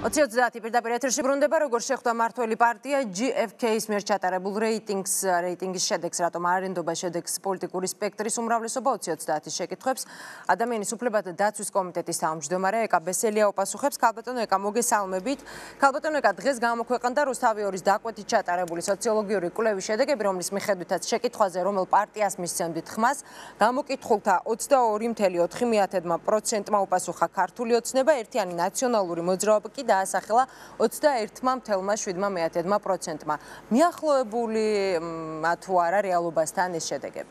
2030 პირდაპირ ეთერში ბრუნდება, როგორ შეხვდა მმართველი პარტია GFK-ის მიერ ჩატარებულ რეიტინგის შედეგს, რატომ არ ნდობა შედეგს პოლიტიკური სპექტრის უმრავლესობა 2030-ის შეკითხვებს. ადამიანის უფლებათა დაცვის კომიტეტის თავმჯდომარე ბესელია უპასუხებს. ქალბატონო ეკა, მოგესალმებით. ქალბატონო ეკა, დღეს გამოქვეყნდა რუსთავი 2-ის დაკვეთით ჩატარებული სოციოლოგიური კვლევის შედეგები, რომლის მიხედვითაც შეკითხვაზე, რომელ პარტიას მისცემდით ხმას, გამოკითხულთა 22.4%-მა უპასუხა ქართული ოცნება, ერთიანი ნაციონალური მოძრაობა კი დაასახელა 21.7%-მა. მიახლოებული თუ არა რეალობასთან ეს შედეგები?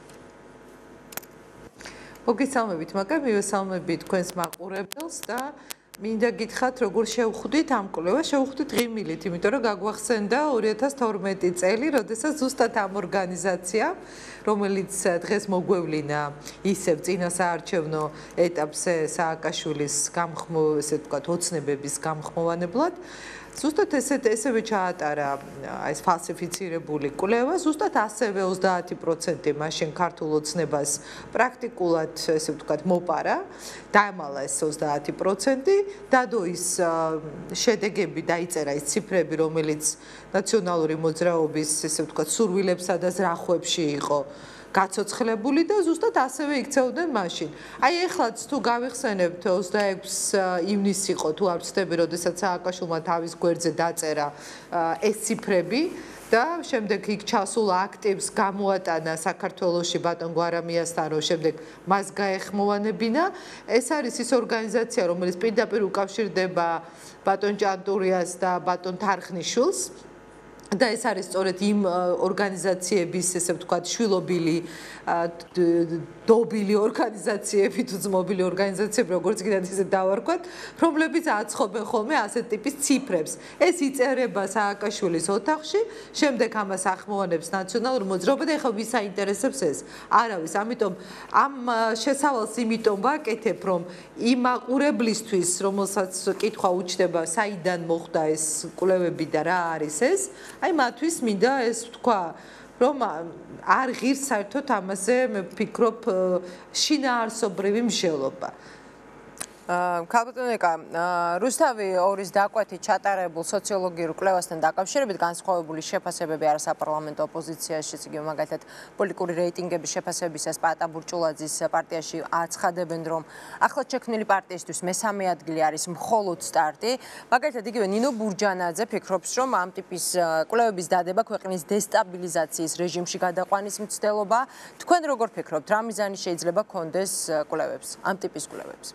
მოგესალმებით, მაგრამ მივესალმებით თქვენს მაყურებელს და მინდა გითხრათ, როგორ შევხვდით ამ კვლევას, შევხვდით ღიმილით, იმიტომ რომ გაგვახსენდა 2012 წელი, როდესაც ზუსტად ამ ორგანიზაციამ, რომელიც დღეს მოგვევლინა ისევ წინასაარჩევნო ეტაპზე სააკაშვილის ესე ვთქვათ, ოცნებების გამხმოვანებლად, ზუსტად ესევე ჩაატარა ეს ფალსიფიცირებული კვლევა, ზუსტად ასევე 30% მაშინ ქართულ ოცნებას პრაქტიკულად, ესე ვთქვათ, მოპარა, დაემალა ეს 30%, დადო ის შედეგები, დაიწერა ის ციფრები, რომელიც ნაციონალური მოძრაობის, ესე ვთქვათ, სურვილებსა და ზრახვებში იყო გაცოცხლებული და ზუსტად ასევე იქცეოდნენ მაშინ. აი ეხლაც თუ გავიხსენებთ 26 ივნისი იყო თუ არ ვცდები, როდესაც სააკაშვილმა თავის გვერდზე დაწერა ეს ციფრები და შემდეგ იქ ჩასულ აქტივს გამოატანა საქართველოში ბატონ გვარამიასთან, რომ შემდეგ მას გაეხმოვანებინა. ეს არის ის ორგანიზაცია, რომელიც პირდაპირ უკავშირდება ბატონ ჭანტურიას და ბატონ თარხნიშვილს. და ეს არის სწორედ იმ ორგანიზაციების, ესე ვთქვათ, შვილობილი, დობილი ორგანიზაციები თუ ძმობილი ორგანიზაციები, როგორც კიდევ ისე დავარქვათ, რომლებიც აცხობენ ხოლმე ასეთ ტიპის ციფრებს. ეს იწერება სააკაშვილის ოთახში, შემდეგ ამას ახმოვანებს ნაციონალური მოძრაობა და ეხლა ვის აინტერესებს ეს? არავის. ამიტომ ამ შესავალს იმიტომ ვაკეთებ, რომ იმ მაყურებლისთვის, რომელსაც კითხვა უჩნდება, საიდან მოხდა ეს კვლევები და რა არის ეს, აი მათთვის მინდა ეს ვთქვა, რომ არ ღირს საერთოდ ამაზე მე ვფიქრობ შინაარსობრივი მსჯელობა. ქალბატონო ეკა, რუსთავი 2-ის დაკვეთით ჩატარებულ სოციოლოგიურ კვლევასთან დაკავშირებით განსხვავებული შეფასებები არის საპარლამენტო ოპოზიციაში, იგივე მაგალითად პოლიტიკური რეიტინგების შეფასებისას პატა ბურჭულაძის პარტიაში აცხადებენ, რომ ახლად შექმნილი პარტიისთვის მესამე ადგილი არის მხოლოდ სტარტი. მაგალითად იგივე ნინო ბურჯანაძე ფიქრობს, რომ ამ ტიპის კვლევების დადება ქვეყნის დესტაბილიზაციის რეჟიმში გადაყვანის მცდელობა. თქვენ როგორ ფიქრობთ, რა მიზანი შეიძლება ჰქონდეს კვლევებს, ამ ტიპის კვლევებს?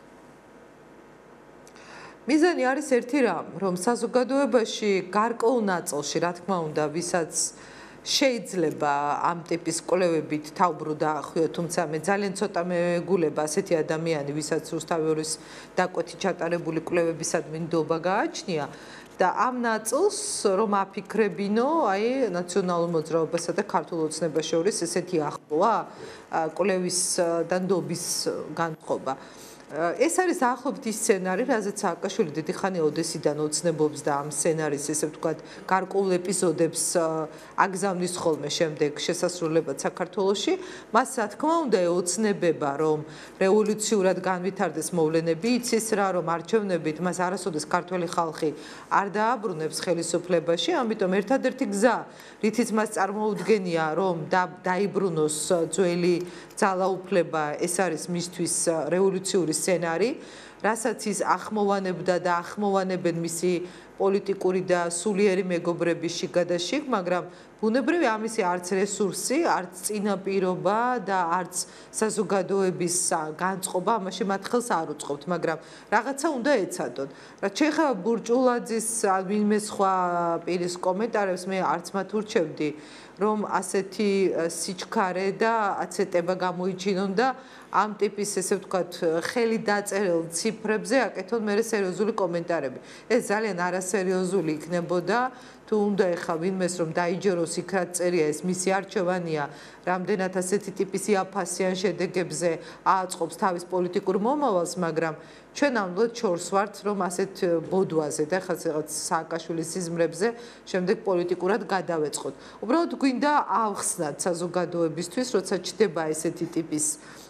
მიზანი არის ერთი რამ, რომ საზოგადოებაში გარკვეულ ნაწილში, რა თქმა უნდა, ვისაც შეიძლება ამ ტიპის კვლევებით თავბრუ დაახვიო, თუმცა მე ძალიან ცოტა მეგულება ასეთი ადამიანი, ვისაც რუსთავი 2-ის დაკვეთით ჩატარებული კვლევებისადმი ნდობა გააჩნია და ამ ნაწილს რომ აფიქრებინო, აი ნაციონალურ მოძრაობასა და ქართულ ოცნებას შორის ესეთი ახლოა კვლევის და ნდობის განწყობა. ეს არის დაახლოებით ის სცენარი, რაზეც სააკაშვილი დიდი ხანია ოდესიდან ოცნებობს და ამ სცენარის, ესე ვთქვათ, გარკვეულ ეპიზოდებს აგზავნის ხოლმე შემდეგ შესასრულებლად საქართველოში. მას რა თქმა უნდა ეოცნებება, რომ რევოლუციურად განვითარდეს მოვლენები, იცის რა, რომ არჩევნებით მას არასოდეს ქართველი ხალხი არ დააბრუნებს ხელისუფლებაში, ამიტომ ერთადერთი გზა, რითიც მას წარმოუდგენია, რომ დაიბრუნოს ძველი ძალაუფლება, ეს არის მისთვის რევოლუციური სცენარი, რასაც ის ახმოვანებდა და ახმოვანებენ მისი პოლიტიკური და სულიერი მეგობრების შიგა და შიგ, მაგრამ ბუნებრივი ამისი არც რესურსი, არც წინაპირობა და არც საზოგადოების განწყობა ამაში მათ ხელს არ უწყობთ, მაგრამ რაღაცა უნდა ეცადონ. რაც შეეხება ბურჭულაძის ან ვინმე სხვა პირის კომენტარებს, მე არც მათ ურჩევდი, რომ ასეთი სიჩქარე და აცეტება გამოიჩინონ და ამ ტიპის, ესე ვთქვათ, ხელი დაწერილ ციფრებზე აკეთონ მერე სერიოზული კომენტარები. ეს ძალიან არასერიოზული იქნებოდა, თუ უნდა ეხა ვინმეს რომ დაიჯეროს იქ რაც წერია, ეს მისი არჩევანია, რამდენად ასეთი ტიპის იაფასიან შედეგებზე ააწყობს თავის პოლიტიკურ მომავალს, მაგრამ ჩვენ ამბობთ ჩორს ვართ, რომ ასეთ ბოდვაზე და ხაც რაღაც სააკაშვილის სიზმრებზე შემდეგ პოლიტიკურად გადავეწყოთ. უბრალოდ გვინდა ავხსნათ საზოგადოებისთვის, როცა ჩდება ესეთი ტიპის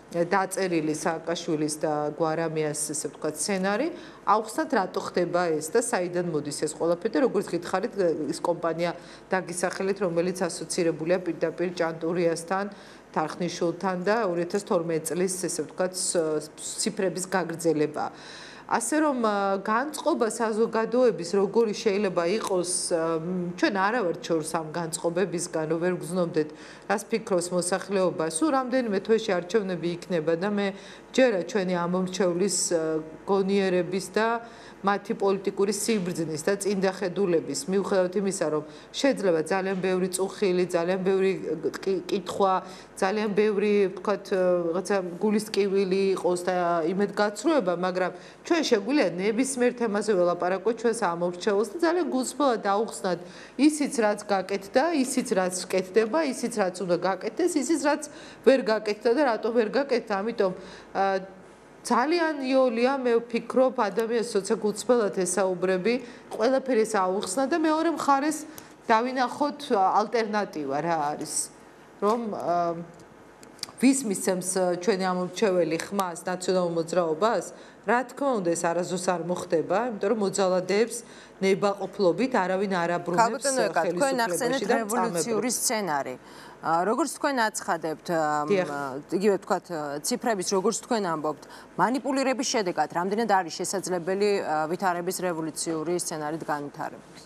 დაწერილი სააკაშვილის და გვარამიას ესე ვთქვათ სცენარი, ავხსნათ რატო ხდება ეს და საიდან მოდის ეს ყველაფერი და როგორც გითხარით ის კომპანია დაგისახელეთ, რომელიც ასოცირებულია პირდაპირ ჭანტურიასთან, თარხნიშვილთან და 2012 წლის ესე ვთქვათ ციფრების გაგრძელება. ასე რომ განწყობა საზოგადოების როგორი შეიძლება იყოს, ჩვენ არა ვართ შორს ამ განწყობებისგან, რომ ვერ გრძნობდეთ, რას ფიქრობს მოსახლეობა, სულ რამდენიმე თვეში არჩევნები იქნება და მე ჯერა ჩვენი ამომრჩევლის გონიერების და მათი პოლიტიკური სიბრძნის და წინდახედულების მიუხედავად იმისა, რომ შეიძლება ძალიან ბევრი წუხილი, ძალიან ბევრი კითხვა, ძალიან ბევრი, ვთქვათ, რაღაცა გულისკივილი იყოს და იმედგაცრუება, მაგრამ ჩვენ შეგვიძლია ნებისმიერ თემაზე ველაპარაკოთ ჩვენს ამომრჩეველს და ძალიან გულწრფელად დაუხსნათ ისიც რაც გაკეთდა, ისიც რაც კეთდება, ისიც რაც უნდა გაკეთდეს, ისიც რაც ვერ გაკეთდა და რატო ვერ გაკეთდა, ამიტომ ძალიან იოლია მე ვფიქრობ ადამიანის სოციოგულწრფელად ესაუბრები, ყველაფერი ეს აუხსნა და მეორე მხარეს დავინახოთ ალტერნატივა რა არის, რომ ვის მისცემს ჩვენი ამომრჩეველი ხმას ნაციონალურ მოძრაობას, რა თქმა უნდა ეს არასდროს არ მოხდება, იმიტომ რომ მოძალადეებს ნებაყოფლობით არავინ არ აბრუნებს ხელისუფლებაში და რევოლუციური სცენარი. როგორც თქვენ აცხადებთ, იგივე ვთქვათ, ციფრების როგორც თქვენ ამბობთ, მანიპულირების შედეგად რამდენად არის შესაძლებელი ვითარების რევოლუციური სცენარით განვითარების?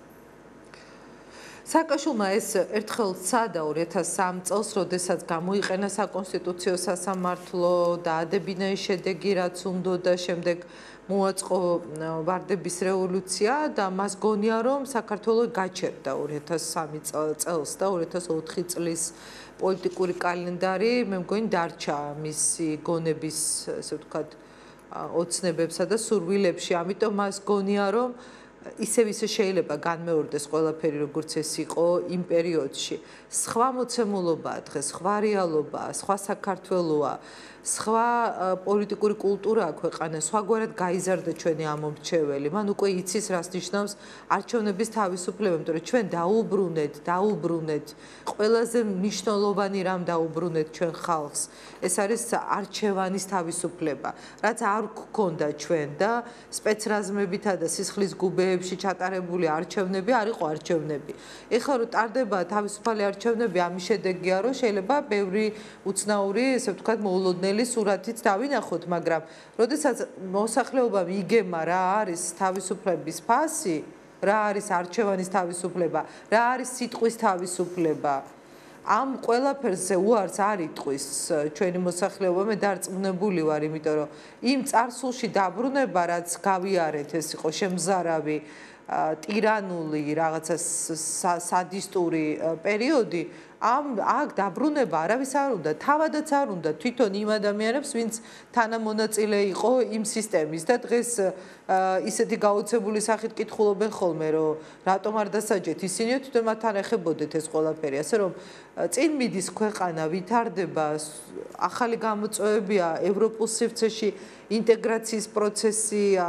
სააკაშვილმა ეს ერთხელ სცადა 2003 წელს, როდესაც გამოიყენა საკონსტიტუციო სასამართლო და ადებინა ის შედეგი, რაც უნდოდა, შემდეგ მოაწყო ვარდების რევოლუცია და მას გონია, რომ საქართველოს გაჩერდა 2003 წელს და 2004 წლის პოლიტიკური კალენდარი, მე მგონი დარჩა მისი გონების, ესე ვთქვათ, ოცნებებსა და სურვილებში, ამიტომ მას გონია, რომ ისევ შეიძლება განმეორდეს ყველაფერი როგორც ეს იყო იმ პერიოდში. სხვა მოცემულობაა დღეს, სხვა რეალობაა, სხვა საქართველოა, სხვა პოლიტიკური კულტურაა ქვეყანას, სხვაგვარად გაიზარდა ჩვენი ამომრჩეველი. მან უკვე იცის რას ნიშნავს არჩევნების თავისუფლება, იმიტომ რომ ჩვენ დაუბრუნეთ ყველაზე მნიშვნელოვანი რამ დაუბრუნეთ ჩვენ ხალხს. ეს არის არჩევანის თავისუფლება, რაც არ გქონდა ჩვენ და სპეცრაზმებითა და სისხლის გუბეებში ჩატარებული არჩევნები არ იყო არჩევნები. ეხლა რომ ტარდება თავისუფალი არჩევნები, ამის შედეგია, რომ შეიძლება ბევრი უცნაური, ესე ვთქვათ, მოულოდნელი სურათიც დავინახოთ, მაგრამ როდესაც მოსახლეობამ იგემა რა არის თავისუფლების ფასი, რა არის არჩევანის თავისუფლება, რა არის სიტყვის თავისუფლება, ამ ყველაფერზე უარს არ იტყვის ჩვენი მოსახლეობა, მე დარწმუნებული ვარ, იმიტომ რომ იმ წარსულში დაბრუნება, რაც გავიარეთ, ეს იყო შემზარავი, ტირანული, რაღაცა სადისტური პერიოდი, აქ დაბრუნება არავის არ უნდა, თავადაც არ უნდა, თვითონ იმ ადამიანებს, ვინც თანამონაწილე იყო იმ სისტემის და დღეს ისეთი გაოცებული სახით კითხულობენ ხოლმე, რომ რატომ არ დასაჯეთ ისინი, თვითონ მათთან ეხებოდეთ ეს ყველაფერი, ასე რომ წინ მიდის ქვეყანა, ვითარდება, ახალი გამოწვევებია, ევროპულ სივრცეში ინტეგრაციის პროცესია,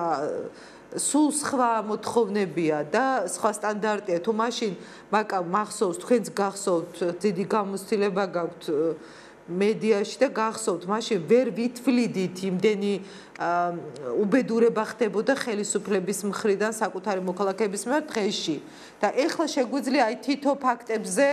სულ სხვა მოთხოვნებია და სხვა სტანდარტია. თუ მაშინ მახსოვს, თქვენც გახსოვთ, დიდი გამოცდილება გაქვთ მედიაში და გახსოვთ, მაშინ ვერ ვითვლიდით იმდენი უბედურება ხდებოდა ხელისუფლების მხრიდან საკუთარი მოქალაქეების მიმართ დღეში. და ეხლა შეგვიძლია აი თითო ფაქტებზე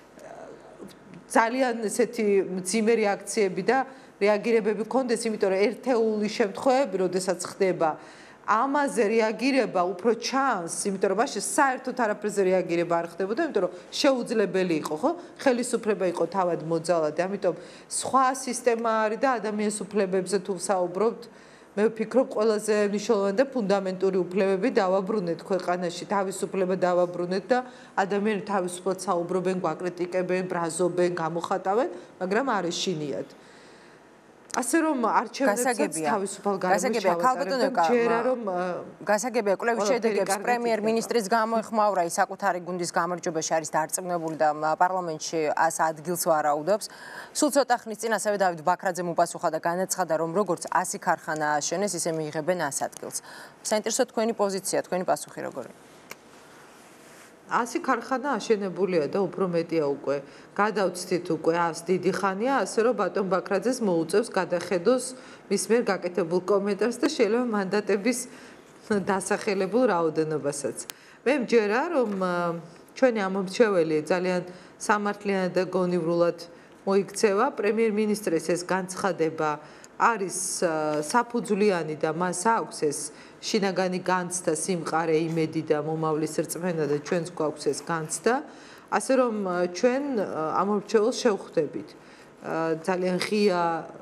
ძალიან ესეთი მძიმე რეაქციები და რეაგირებები გქონდეს, იმიტომ რომ ერთეული შემთხვევები, როდესაც ხდება ამაზე რეაგირება უფრო ჩანს, იმიტომ რომ მაშინ საერთოდ არაფერზე რეაგირება არ ხდებოდა, იმიტომ რომ შეუძლებელი იყო, ხო? ხელისუფლება იყო თავად მოძალადე, ამიტომ სხვა სისტემა არის და ადამიანის უფლებებზე თუ ვსაუბრობთ, მე ვფიქრობ ყველაზე მნიშვნელოვანი და ფუნდამენტური უფლებები დავაბრუნეთ ქვეყანაში, თავისუფლება დავაბრუნეთ და ადამიანები თავისუფლად საუბრობენ, გვაკრიტიკებენ, ბრაზობენ, გამოხატავენ, მაგრამ არ ეშინიათ. ასე რომ არჩევნებსაც თავისუფალ გარემოში ჩავატარებთ, ჯერა რომ გასაგებია კვლევის შედეგებს პრემიერ-მინისტრის გამოეხმაურა ის საკუთარი გუნდის გამარჯვებაში არის დარწმუნებული და პარლამენტში 100 ადგილს ვარაუდობს. სულ ცოტა ხნის წინ ასევე დავით ბაქრაძემ უპასუხა და განაცხადა, რომ როგორც 100 ქარხანა ააშენეს, ისე მიიღებენ 100 ადგილს. საინტერესო თქვენი პოზიცია, თქვენი პასუხი როგორია? 100 ქარხანა აშენებულია და უფრო მეტია უკვე. გადავცდით უკვე 100 დიდი ხანია, ასე რომ ბატონ ბაქრაძეს მოუწევს გადახედოს მის მიერ გაკეთებულ კომენტარს და შეიძლება მანდატების დასახელებულ რაოდენობასაც. მე მჯერა, რომ ჩვენი ამომრჩეველი ძალიან სამართლიანად და გონივრულად მოიქცევა, პრემიერ-მინისტრის ეს განცხადება არის საფუძვლიანი და მას აქვს ეს შინაგანი განცდა, სიმყარე, იმედი და მომავლის რწმენა და ჩვენს გვაქვს ეს განცდა, ასე რომ ჩვენ ამომრჩეველს შევხვდებით. ძალიან ღია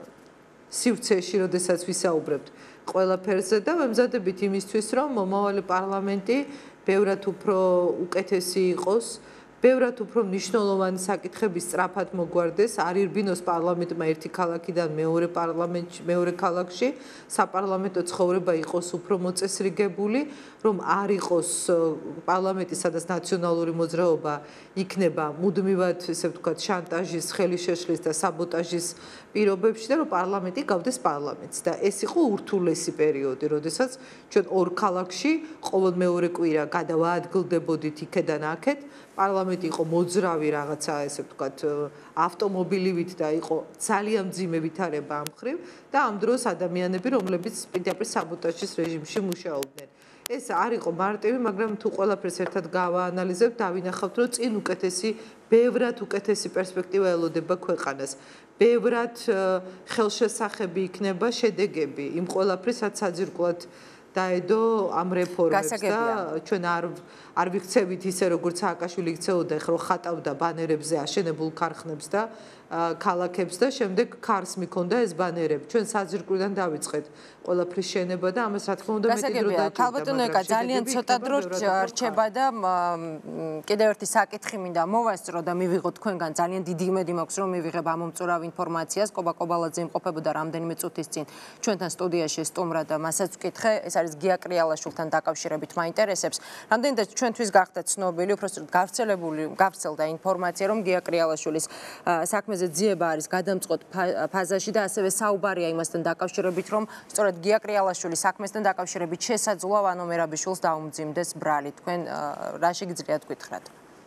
სივრცეში, როდესაც ვისაუბრებთ ყველაფერზე და ვემზადებით იმისთვის, რომ მომავალი პარლამენტი ბევრად უფრო უკეთესი იყოს, ბევრად უფრო მნიშვნელოვანი საკითხები სწრაფად მოგვარდეს, არ ირბინოს პარლამენტმა ერთი ქალაქიდან მეორე ქალაქში, საპარლამენტო ცხოვრება იყოს უფრო მოწესრიგებული, რომ არ იყოს პარლამენტი, სადაც ნაციონალური მოძრაობა იქნება მუდმივად, ესე ვთქვათ, შანტაჟის, ხელისშეშლის და საბოტაჟის პირობებში და რომ პარლამენტი გავდეს პარლამენტს და ეს იყო ურთულესი პერიოდი, როდესაც ჩვენ ორ ქალაქში ყოველ მეორე კვირა გადავაადგილდებოდით იქედან აქეთ, პარლამენტი იყო მოძრავი რაღაცა, ესე ვთქვათ, ავტომობილივით და იყო ძალიან მძიმე ვითარება ამ მხრივ და ამ დროს ადამიანები, რომლებიც პირდაპირ საბოტაჟის რეჟიმში მუშაობდნენ. ეს არ იყო მარტივი, მაგრამ თუ ყველაფერს ერთად გავაანალიზებთ, დავინახავთ, რომ წინ უკეთესი, ბევრად უკეთესი პერსპექტივა ელოდება ქვეყანას. ბევრად ხელშესახები იქნება შედეგები იმ ყველაფრისაც საძირკვლად დაედო ამ რეფორმებს და ჩვენ არ ვიქცევით ისე როგორც სააკაშვილი იქცეოდა, ხო ხატავდა ბანერებზე აშენებულ ქარხნებს და ქალაქებს და შემდეგ ქარს მიქონდა ეს ბანერები. ჩვენ საძირკვლიდან დავიწყეთ ყველაფრის შენება და ამას რა თქმა უნდა მეტი დრო დაჭირდა. ქალბატონო, ძალიან ცოტა დრო რჩება და კიდევ ერთი საკითხი მინდა მოვასწრო და მივიღოთ თქვენგან ძალიან დიდი იმედი მაქვს რომ მივიღებ ამომწურავ ინფორმაციას. კობა კობალაძე იმყოფებოდა რამდენიმე წუთის წინ ჩვენთან სტუდიაში სტუმრა და მასაც ვკითხე, ეს არის გია კრიალაშვილთან დაკავშირებით მაინტერესებს. რამდენადაც ჩვენთვის გახდა ცნობილი, უბრალოდ გავრცელდა ინფორმაცია, რომ გია კრიალაშვილის საქმეზე ძიება არის გადამწყვეტ ფაზაში და ასევე საუბარია იმასთან დაკავშირებით, რომ სწორედ გია კრიალაშვილის საქმესთან დაკავშირებით შესაძლოა ვანო მერაბიშვილს დაუმძიმდეს ბრალი. თქვენ რა შეგიძლიათ გითხრათ?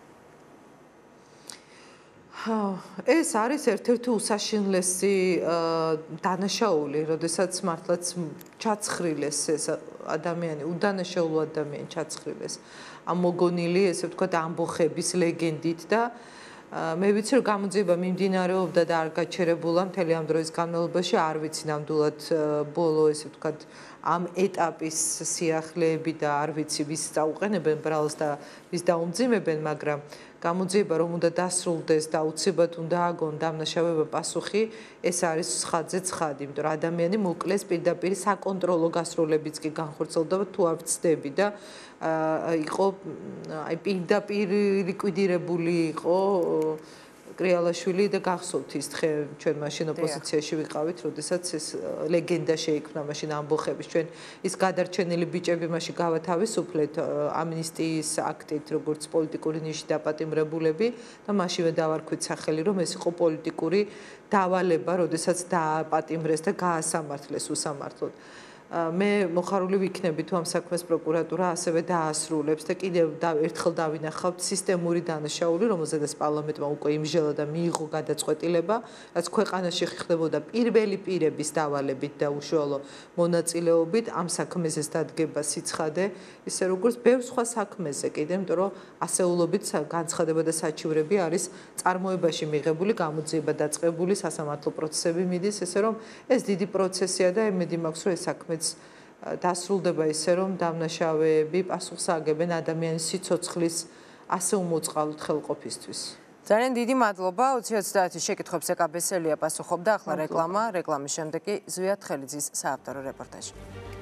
ეს არის ერთ-ერთი უსაშინლესი დანაშაული, როდესაც მართლაც ჩაცხრილეს ეს ადამიანი, უდანაშაულო ადამიანი ჩაცხრილეს. ამ მოგონილი, ესე ვთქვათ, ამბოხების ლეგენდით და მე ვიცი, რომ გამოძიება მიმდინარეობდა და არ გაჩერებულა მთელი ამ დროის განმავლობაში, არ ვიცი ნამდვილად ბოლო, ესე ვთქვათ, ამ ეტაპის სიახლეები და არ ვიცი ვის წაუყენებენ ბრალს და ვის დაუმძიმებენ, მაგრამ გამოძიება რომ უნდა დასრულდეს და უცებად უნდა აგონ დამნაშავება პასუხი, ეს არის ცხადზე ცხადი, იმიტომ რომ ადამიანი მოკლეს პირდაპირ საკონტროლო გასროლებიც კი განხორციელდა თუ არ ვცდები და იყო აი პირდაპირ ლიკვიდირებული იყო კრიალაშვილი და გახსოვთ ის დღე ჩვენ მაშინ ოპოზიციაში ვიყავით, როდესაც ეს ლეგენდა შეიქმნა მაშინ ამბოხების ჩვენ ის გადარჩენილი ბიჭები მაშინ გავათავისუფლეთ ამნისტიის აქტით როგორც პოლიტიკური ნიში დაპატიმრებულები და მაშინვე დავარქვით სახელი რომ ეს იყო პოლიტიკური დავალება, როდესაც დააპატიმრეს და გაასამართლეს უსამართლოდ. მე მოხარული ვიქნები თუ ამ საქმეს პროკურატურა ასევე დაასრულებს და კიდევ ერთხელ დავინახავთ სისტემური დანაშაული, რომელზედაც პარლამენტმა უკვე იმჟელა და მიიღო გადაწყვეტილება, რაც ქვეყანაში ხდებოდა პირველი პირების დავალებით და უშუალო მონაწილეობით ამ საქმეზე დადგება სიცხადე, ისე როგორც ბევრ სხვა საქმეზე კიდე, იმიტომ რომ ასეულობით განცხადება და საჩივრები არის წარმოებაში მიღებული, გამოძიება დაწყებული, სასამართლო პროცესები მიდის, ესე რომ ეს დიდი პროცესია და იმედი მაქვს, რომ ეს საქმე დასრულდება ისე რომ დამნაშავეები პასუხს აგებენ ადამიანის სიცოცხლის ასე უმოწყალოდ ხელყოფისთვის. ძალიან დიდი მადლობა. 2030 შეკითხვებს ეკა ბესელია პასუხობდა. ახლა რეკლამა, რეკლამის შემდეგ კი ზვიად ხელიძის საავტორო რეპორტაჟი.